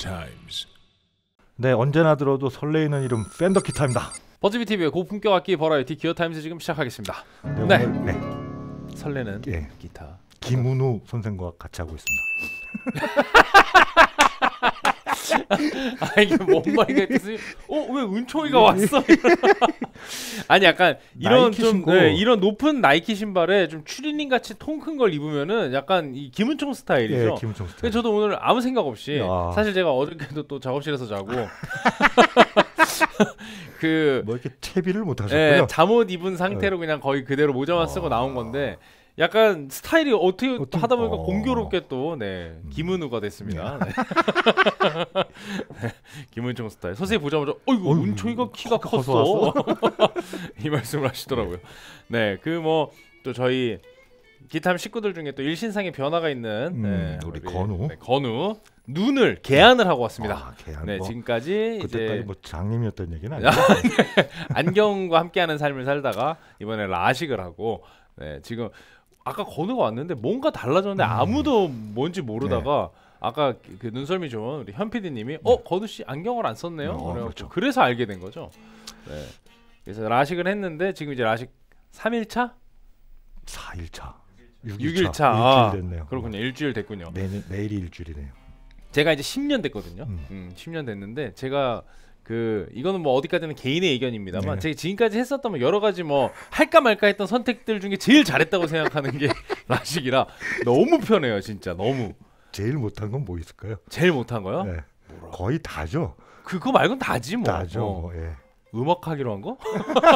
Times. 네, 언제나 들어도 설레이는 이름 팬더 기타입니다. 버즈비 TV의 고품격 악기 버라이티 기어 타임즈 지금 시작하겠습니다. 네, 오늘, 네. 설레는 예. 기타. 김은우 선생과 같이 하고 있습니다. 아 이게 뭔 말이가 있지? 왜 은총이가 왔어? 아니 약간 이런 좀 이런 높은 나이키 신발에 좀 추리닝 같이 통 큰 걸 입으면은 약간 이 김은총 스타일이죠. 예, 김은총 스타일. 저도 오늘 아무 생각 없이 사실 제가 어저께도 또 작업실에서 자고 뭐 이렇게 채비를 못 하셨고요. 예, 잠옷 입은 상태로 그냥 거의 그대로 모자만 쓰고 나온 건데. 약간 스타일이 어떻게 하다 보니까 공교롭게 또 김은우가 됐습니다. 네. 김은총 스타일. 서서히 보자마자 어이구 은총이가 키가 컸어. 이 말씀을 하시더라고요. 네, 그 뭐 또 저희 기타함 식구들 중에 또 일신상의 변화가 있는 우리 건우. 네, 건우 눈을 개안을 하고 왔습니다. 개안. 네, 지금까지 그때까지 이제 뭐 장님이었던 얘기는 아니에요. 네, 안경과 함께하는 삶을 살다가 이번에 라식을 하고 지금. 아까 건우가 왔는데 뭔가 달라졌는데 아무도 뭔지 모르다가 아까 그 눈썰미 좋은 우리 현 PD님이 건우 씨 안경을 안 썼네요. 그렇죠. 그래서 알게 된 거죠. 네. 그래서 라식을 했는데 지금 이제 라식 3일차? 4일차. 6일차. 일주일 됐네요. 그렇군요. 일주일 됐군요. 내일이 일주일이네요. 제가 이제 10년 됐거든요. 10년 됐는데 제가 이거는 뭐 어디까지는 개인의 의견입니다만 제가 지금까지 했었던 뭐 여러 가지 뭐 할까 말까 했던 선택들 중에 제일 잘했다고 생각하는 게 라식이라 너무 편해요. 진짜 너무. 제일 못한 건 뭐 있을까요? 제일 못한 거요? 네. 거의 다죠. 그거 말고는 다지 뭐. 다죠. 예. 음악하기로 한 거?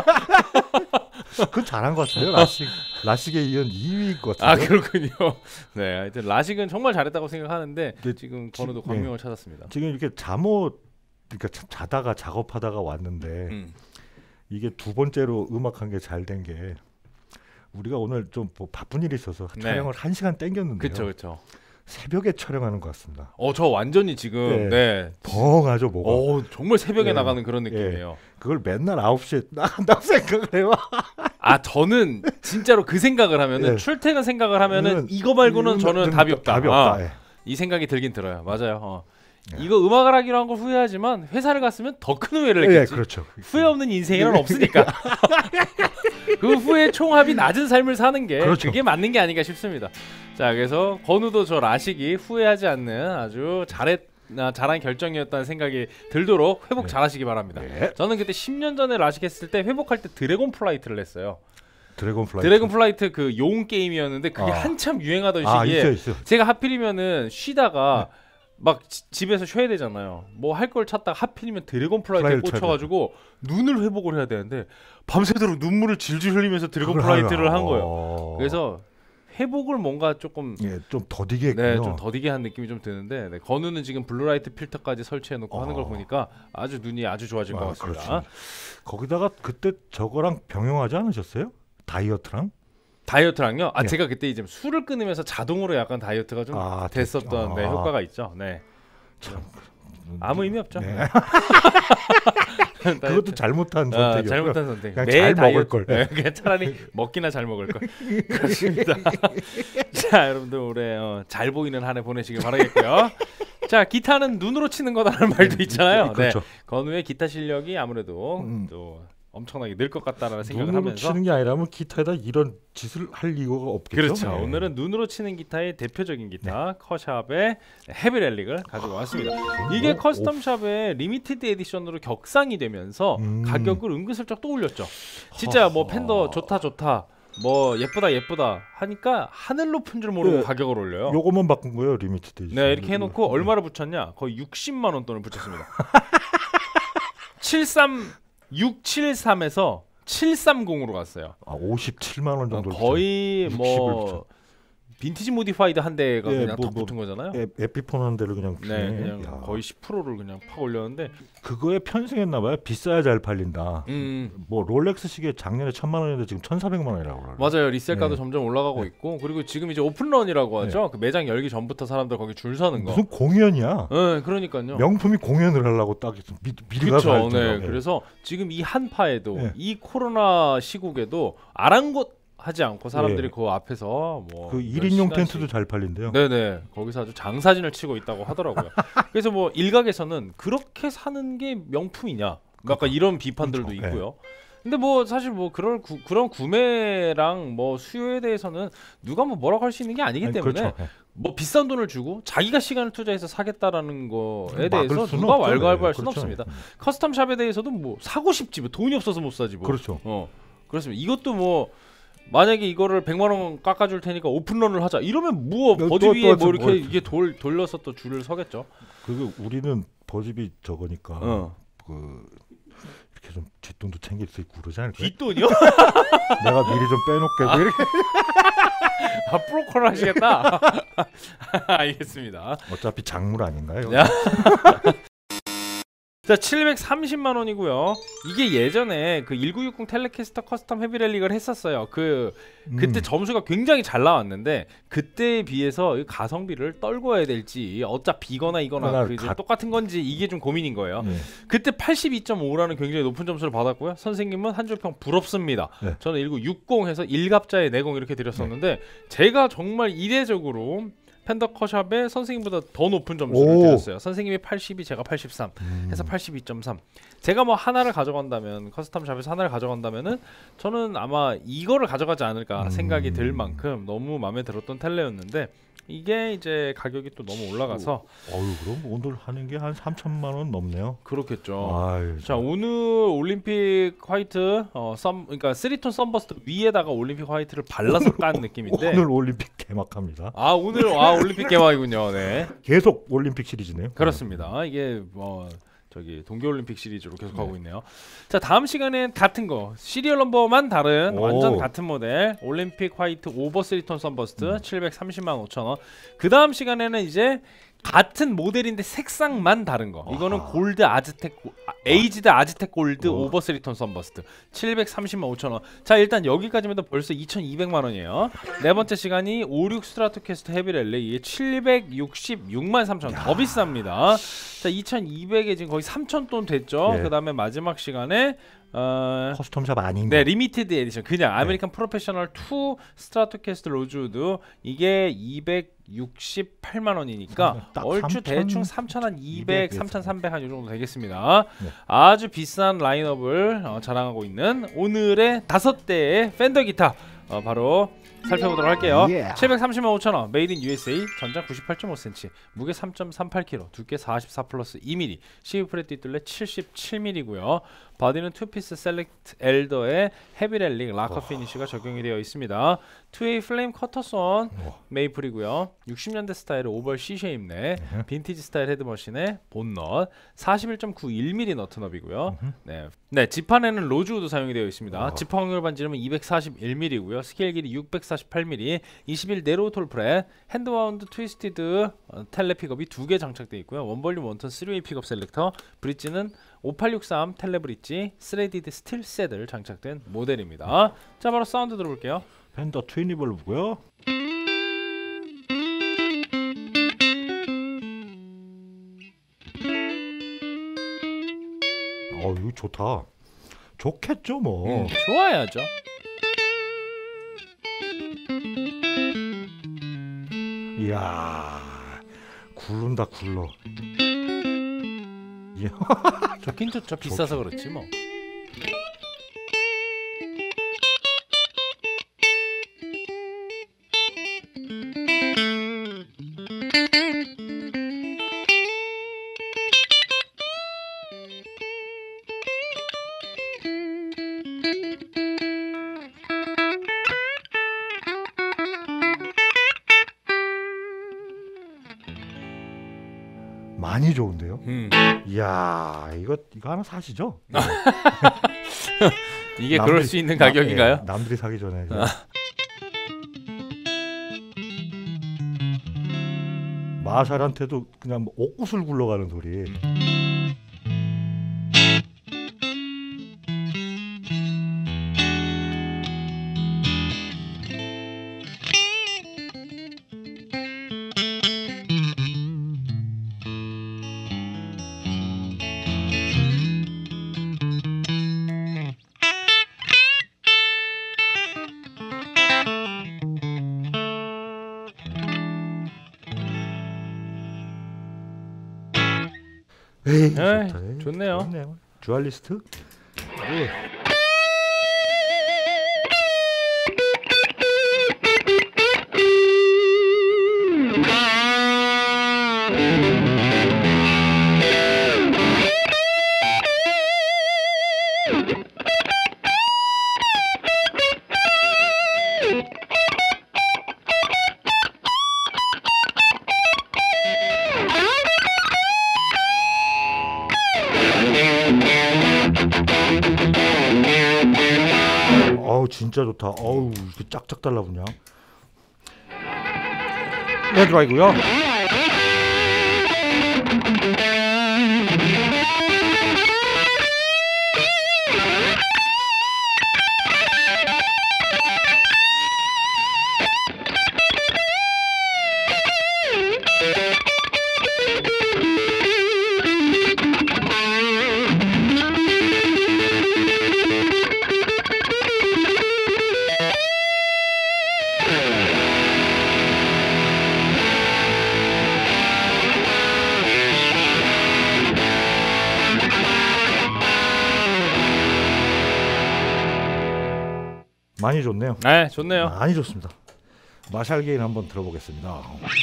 그건 잘한 것 같은데요. 라식에 이은 2위인 것 같은데. 아 그렇군요. 네, 하여튼 라식은 정말 잘했다고 생각하는데 지금 건우도 광명을 찾았습니다. 지금 이렇게 잠옷 그러니까 자다가 작업하다가 왔는데 이게 두 번째로 음악한 게 잘 된 게 우리가 오늘 좀 뭐 바쁜 일이 있어서 촬영을 1시간 땡겼는데요. 그렇죠. 새벽에 촬영하는 것 같습니다. 저 완전히 지금 벙하죠 뭐가. 정말 새벽에 나가는 그런 느낌이에요. 그걸 맨날 9시에 나간다고 생각을 해요. 저는 진짜로 그 생각을 하면은 출퇴근 생각을 하면은 이거 말고는 저는 답이 없다. 이 생각이 들긴 들어요. 맞아요. 이거 음악을 하기로 한 걸 후회하지만 회사를 갔으면 더 큰 후회를 했겠지. 그렇죠. 후회 없는 인생에는 없으니까. 그 후회 총합이 낮은 삶을 사는 게 그게 맞는 게 아닌가 싶습니다. 자, 그래서 건우도 저 라식이 후회하지 않는 아주 잘한 결정이었다는 생각이 들도록 회복 잘하시기 바랍니다. 저는 그때 10년 전에 라식 했을 때 회복할 때 드래곤 플라이트를 했어요. 드래곤 플라이트 그 용 게임이었는데 그게 한참 유행하던 시기에 있어. 제가 하필이면은 쉬다가 막 집에서 쉬어야 되잖아요. 뭐 할 걸 찾다가 하필이면 드래곤 플라이트에 꽂혀가지고 눈을 회복을 해야 되는데 밤새도록 눈물을 질질 흘리면서 드래곤 플라이트를 한 거예요. 그래서 회복을 뭔가 조금 좀 더디게 했군요. 좀 더디게 한 느낌이 좀 드는데 건우는 지금 블루라이트 필터까지 설치해놓고 하는 걸 보니까 아주 눈이 아주 좋아질 것 같습니다. 그렇죠. 거기다가 그때 저거랑 병행하지 않으셨어요? 다이어트랑요? 제가 그때 이제 술을 끊으면서 자동으로 약간 다이어트가 좀 됐었던 효과가 있죠. 네. 참 아무 의미 없죠. 그것도 잘못한 선택이었고요. 잘못한 선택. 그냥 잘 먹을 걸. 그냥 차라리 먹기나 잘 먹을 걸. 그렇습니다. 자, 여러분들 올해 잘 보이는 한 해 보내시길 바라겠고요. 자, 기타는 눈으로 치는 거다라는 말도 있잖아요. 그렇죠. 건우의 기타 실력이 아무래도 또 엄청나게 늘 것 같다라는 생각을 하면서 눈으로 치는 게 아니라면 기타에다 이런 짓을 할 이유가 없겠죠. 그렇죠. 오늘은 눈으로 치는 기타의 대표적인 기타 커샵의 헤비렐릭을 가지고 왔습니다. 이게 커스텀샵의 리미티드 에디션으로 격상이 되면서 가격을 은근슬쩍 또 올렸죠. 진짜 뭐 팬더 좋다 뭐 예쁘다 하니까 하늘 높은 줄 모르고 가격을 올려요. 요것만 바꾼 거예요, 리미티드 에디션. 네, 이렇게 해놓고 얼마를 붙였냐? 거의 60만 원 돈을 붙였습니다. 673에서 730으로 갔어요. 57만 원 정도. 거의 뭐 빈티지 모디파이드 한 대가 그냥 더 붙은 거잖아요. 에피폰 한 대를 그냥 그냥 거의 10%를 그냥 팍 올렸는데 그거에 편승했나 봐요. 비싸야 잘 팔린다. 뭐 롤렉스 시계 작년에 1,000만 원인데 지금 1,400만 원이라고 그러더라고요. 맞아요. 리셀가도 점점 올라가고 있고 그리고 지금 이제 오픈런이라고 하죠. 그 매장 열기 전부터 사람들 거기 줄 서는 거. 무슨 공연이야? 네, 그러니까요. 명품이 공연을 하려고 딱 미리 가서 그렇죠. 그래서 지금 이 한파에도 이 코로나 시국에도 아랑곳 하지 않고 사람들이 그 앞에서 뭐 그 1인용 텐트도 잘 팔린대요. 네네. 거기서 아주 장사진을 치고 있다고 하더라고요. 그래서 뭐 일각에서는 그렇게 사는 게 명품이냐, 약간 이런 비판들도 그렇죠. 있고요. 근데 뭐 사실 뭐 그런 구매랑 뭐 수요에 대해서는 누가 뭐 뭐라고 할 수 있는 게 아니기 때문에 그렇죠. 뭐 비싼 돈을 주고 자기가 시간을 투자해서 사겠다라는 거에 대해서 누가 왈가왈부할 수는 없습니다. 커스텀 샵에 대해서도 뭐 사고 싶지 뭐 돈이 없어서 못 사지 뭐. 그렇죠. 그렇습니다. 이것도 뭐 만약에 이거를 100만 원 깎아줄 테니까 오픈런을 하자 이러면 뭐 버즈비에 뭐 이렇게 이게 돌려서 또 줄을 서겠죠. 그리고 우리는 버즈비 저거니까 그 이렇게 좀 뒷돈도 챙길 수 있고 그러지 않을까요? 뒷돈이요? 내가 미리 좀 빼놓게 뭐 이렇게. 브로커를 하시겠다. 알겠습니다. 어차피 작물 아닌가요? 자, 730만 원이고요. 이게 예전에 그 1960 텔레캐스터 커스텀 헤비렐릭을 했었어요. 그때 점수가 굉장히 잘 나왔는데 그때에 비해서 가성비를 떨궈야 될지 어차피 이거나 똑같은 건지 이게 좀 고민인 거예요. 그때 82.5라는 굉장히 높은 점수를 받았고요. 선생님은 한 줄평 부럽습니다. 저는 1960 해서 일갑자에 내공 이렇게 드렸었는데 제가 정말 이례적으로 팬더 커샵에 선생님보다 더 높은 점수를 드렸어요. 선생님이 82, 제가 83 해서 82.3. 제가 뭐 하나를 가져간다면 커스텀 샵에서 하나를 가져간다면은 저는 아마 이거를 가져가지 않을까 생각이 들 만큼 너무 마음에 들었던 텔레였는데 이게 이제 가격이 또 너무 올라가서 그럼 오늘 하는 게 한 3천만 원 넘네요. 그렇겠죠. 아유, 자, 오늘 올림픽 화이트 그러니까 3톤 썬버스트 위에다가 올림픽 화이트를 발라서 깐 느낌인데 오늘 올림픽 개막합니다. 오늘 올림픽 개막이군요. 네. 계속 올림픽 시리즈네요. 그렇습니다. 이게 동계올림픽 시리즈로 계속 하고 있네요. 자, 다음 시간엔 같은 거 시리얼 넘버만 다른 완전 같은 모델 올림픽 화이트 오버 3톤 썬버스트 730만 5천 원. 그 다음 시간에는 이제 같은 모델인데 색상만 다른 거. 이거는 골드 아즈텍 에이지드 아즈텍 골드 오버 3톤 썬버스트 730만 5천 원. 자, 일단 여기까지면 벌써 2,200만 원이에요. 네 번째 시간이 56 스트라토캐스터 헤비렐리 이게 766만 3천 원. 더 비쌉니다. 자, 2,200에 지금 거의 3,000돈 됐죠. 그 다음에 마지막 시간에 커스텀샵 아닌 거. 네, 리미티드 에디션 그냥 아메리칸 프로페셔널 2 스트라토캐스터 로즈우드 이게 268만 원이니까 얼추 대충 3,200, 3,300 한 이 정도 되겠습니다. 아주 비싼 라인업을 자랑하고 있는 오늘의 5대의 팬더 기타 바로 살펴보도록 할게요. 730만 5천 원, 메이드 인 USA, 전장 98.5cm, 무게 3.38kg, 두께 44 플러스 2mm, 시브프렛 뒷둘레 77mm고요. 바디는 투피스 셀렉트 엘더의 헤비렐릭 락커 피니쉬가 적용이 되어 있습니다. 2A 플레임 커터손 메이플이고요. 60년대 스타일의 오벌 C쉐입네, 빈티지 스타일 헤드머신의 본넛, 41.91mm 너트너비고요. 네, 지판에는 로즈우드 사용이 되어 있습니다. 지판 확률 반지름은 241mm고요. 스케일 길이 648mm, 21 네로우 톨 프렛, 핸드와운드 트위스티드 텔레 픽업이 2개 장착되어 있고요. 원볼륨 원턴 3웨이 픽업 셀렉터, 브릿지는 5863 텔레 브릿지, 스레디드 스틸 셋을 장착된 모델입니다. 자, 바로 사운드 들어볼게요. 팬더 트윈니벌브고요. 이거 좋다. 좋겠죠 뭐. 좋아야죠. 이야, 굴른다 굴러. 좋긴 좋죠. 비싸서 그렇지 뭐. 많이 좋은데요. 이야, 이거 하나 사시죠. 이게 그럴 수 있는 가격인가요? 남들이 사기 전에. 마샬한테도 그냥 뭐 옥구슬 굴러가는 소리. 에이, 에이, 좋다. 좋네요. 좋네요. 듀얼리스트. 어우 진짜 좋다. 어우 이렇게 짝짝 달라붙냐. 레드라이고요. 많이 좋네요. 네, 좋네요. 많이 좋습니다. 마샬 게인 한번 들어보겠습니다.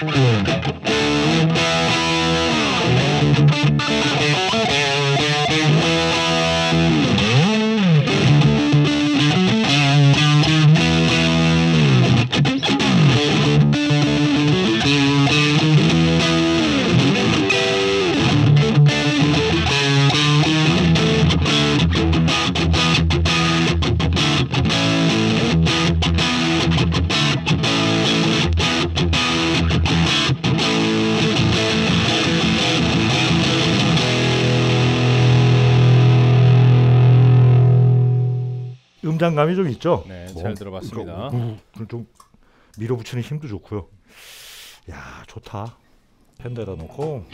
음장감이 좀 있죠. 네, 잘 들어봤습니다. 좀 밀어붙이는 힘도 좋고요. 야, 좋다. 펜데다 놓고.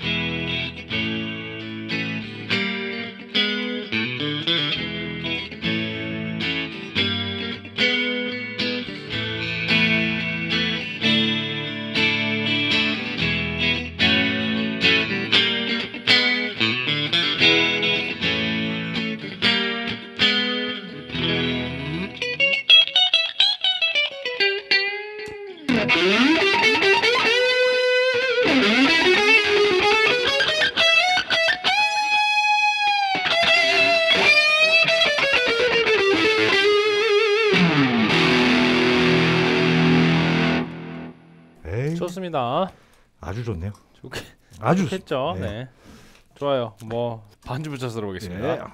좋습니다. 아주 좋네요. 아주 좋겠죠. 네. 네. 좋아요. 뭐 반주 붙여서 들어보겠습니다. 네.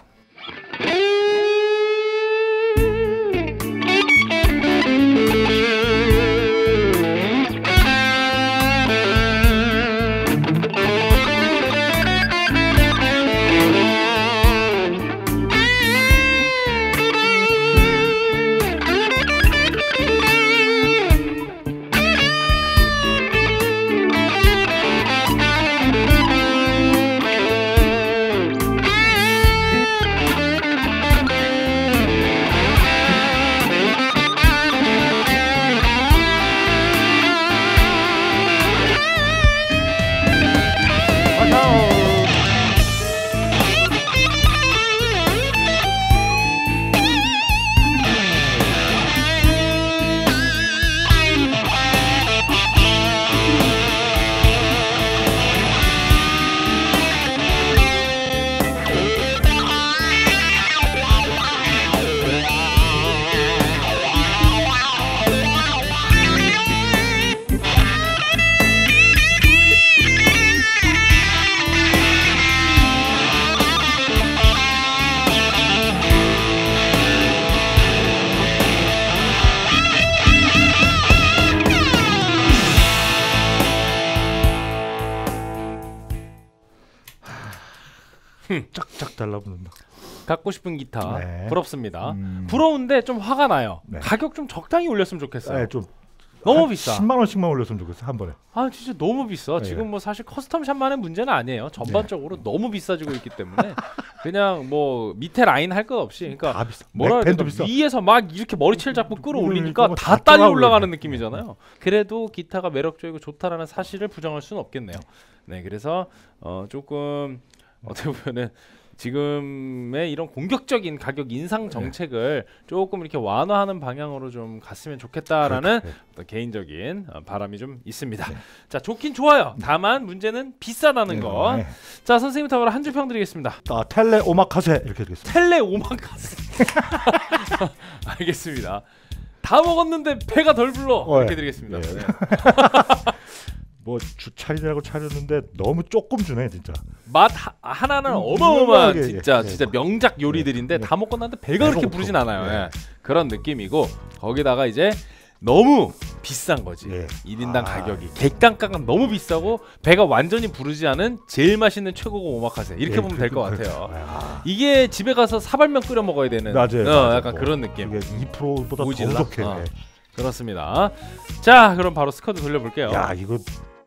쫙쫙 달라붙는다. 갖고 싶은 기타. 네. 부럽습니다. 부러운데 좀 화가 나요. 네. 가격 좀 적당히 올렸으면 좋겠어요. 네, 좀 너무 비싸. 10만 원씩만 올렸으면 좋겠어 한 번에. 아 진짜 너무 비싸. 네. 지금 뭐 사실 커스텀샵만의 문제는 아니에요. 전반적으로 네. 너무 비싸지고 있기 때문에 그냥 뭐 밑에 라인 할 것 없이, 그러니까 뭐라 그럴까, 위에서 막 이렇게 머리채를 잡고 끌어올리니까 다 딸이 올라가는 느낌이잖아요. 그래도 기타가 매력적이고 좋다라는 사실을 부정할 수는 없겠네요. 네, 그래서 조금 어떻게 보면은 지금의 이런 공격적인 가격 인상 정책을 조금 이렇게 완화하는 방향으로 좀 갔으면 좋겠다라는 어떤 개인적인 바람이 좀 있습니다. 자, 좋긴 좋아요. 다만 문제는 비싸다는 거. 자, 선생님부터 바로 한 줄 평 드리겠습니다. 텔레 오마카세 이렇게 드리겠습니다. 텔레 오마카세. 알겠습니다. 다 먹었는데 배가 덜 불러. 이렇게 드리겠습니다. 네. 뭐 차리라고 차렸는데 너무 조금 주네 진짜. 맛 하나는 어마어마한 진짜 명작 요리들인데 다 먹고 나는데 배가 그렇게 부르진 않아요. 그런 느낌이고 거기다가 이제 너무 비싼 거지. 1인당 가격이 객단가가 너무 비싸고 배가 완전히 부르지 않은 제일 맛있는 최고급 오마카세 이렇게 보면 될 것 같아요. 이게 집에 가서 사발면 끓여 먹어야 되는 맞아요. 약간 그런 느낌. 이게 2%보다 더 좋게. 그렇습니다. 자, 그럼 바로 스쿼드 돌려볼게요. 야, 이거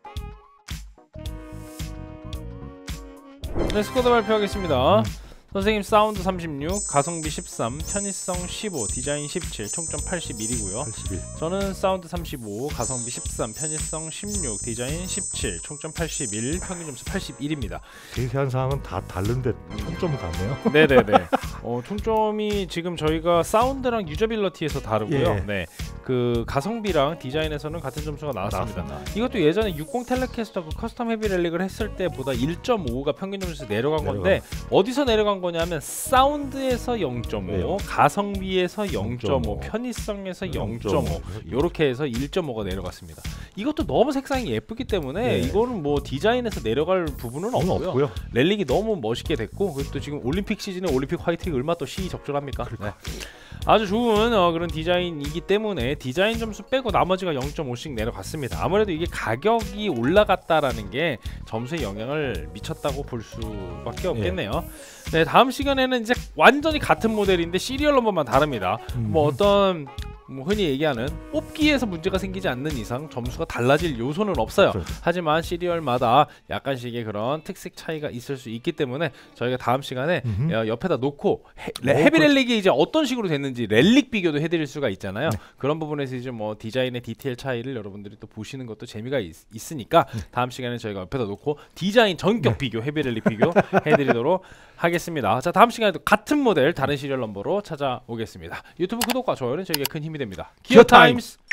네, 스쿼드 발표하겠습니다. 선생님 사운드 36, 가성비 13, 편의성 15, 디자인 17, 총점 81이고요. 81. 저는 사운드 35, 가성비 13, 편의성 16, 디자인 17, 총점 81, 평균 점수 81입니다. 세세한 사항은 다 다른데 총점 같네요. 네네네. 총점이 지금 저희가 사운드랑 유저빌러티에서 다르고요. 네, 그 가성비랑 디자인에서는 같은 점수가 나왔습니다. 이것도 예전에 60 텔레캐스터 그 커스텀 헤비 렐릭을 했을 때보다 1.5가 평균 점수 내려간 건데 어디서 내려간 거냐면 사운드에서 0.5, 가성비에서 0.5, 편의성에서 0.5 이렇게 해서 1.5가 내려갔습니다. 이것도 너무 색상이 예쁘기 때문에 이거는 뭐 디자인에서 내려갈 부분은 없고요. 렐릭이 너무 멋있게 됐고 또 지금 올림픽 시즌에 올림픽 화이팅이 얼마 또 시적절합니까? 아주 좋은 그런 디자인이기 때문에 디자인 점수 빼고 나머지가 0.5씩 내려갔습니다. 아무래도 이게 가격이 올라갔다라는 게 점수에 영향을 미쳤다고 볼 수밖에 없겠네요. 네, 다음 시간에는 이제 완전히 같은 모델인데 시리얼 넘버만 다릅니다. 뭐 어떤 흔히 얘기하는 뽑기에서 문제가 생기지 않는 이상 점수가 달라질 요소는 없어요. 하지만 시리얼마다 약간씩의 그런 특색 차이가 있을 수 있기 때문에 저희가 다음 시간에 옆에다 놓고 헤비 렐릭이 이제 어떤 식으로 됐는지 렐릭 비교도 해드릴 수가 있잖아요. 그런 부분에서 이제 뭐 디자인의 디테일 차이를 여러분들이 또 보시는 것도 재미가 있으니까 다음 시간에 저희가 옆에다 놓고 디자인 전격 비교, 헤비 렐릭 비교 해드리도록 하겠습니다. 자, 다음 시간에도 같은 모델 다른 시리얼 넘버로 찾아오겠습니다. 유튜브 구독과 좋아요는 저에게 큰 힘이 됩니다. 기어 타임스.